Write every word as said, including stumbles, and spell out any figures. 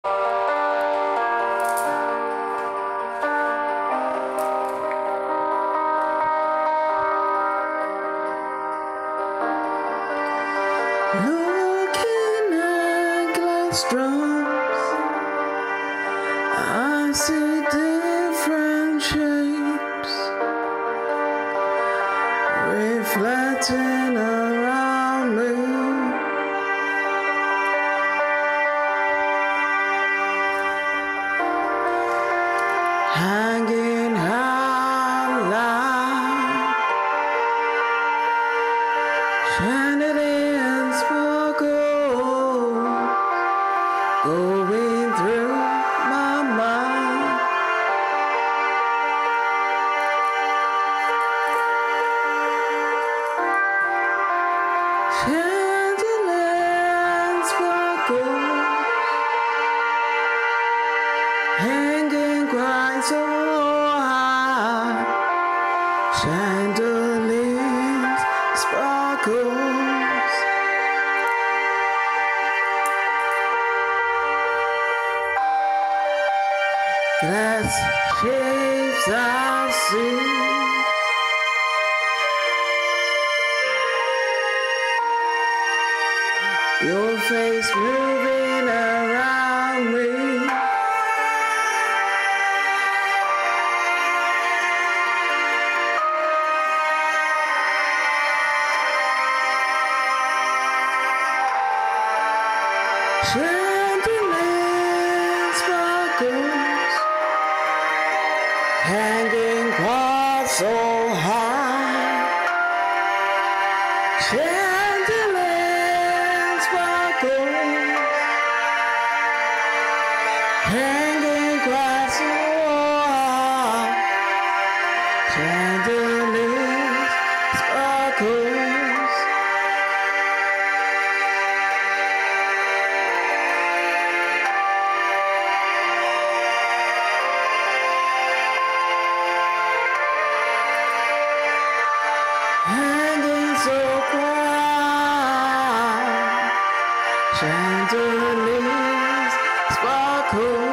Looking at glass drums, I see different shapes reflecting around me. Hanging out like Chandelier Sparkles going through my mind. Chandelier Sparkles hanging quite so high. Chandelier Sparkles, glass shapes I see, your face moving around me. Chandelier sparkles hanging quite so high. Chandelier sparkles hanging quite so high. Chandelier sparkles. Hanging so quiet, chandeliers sparkle.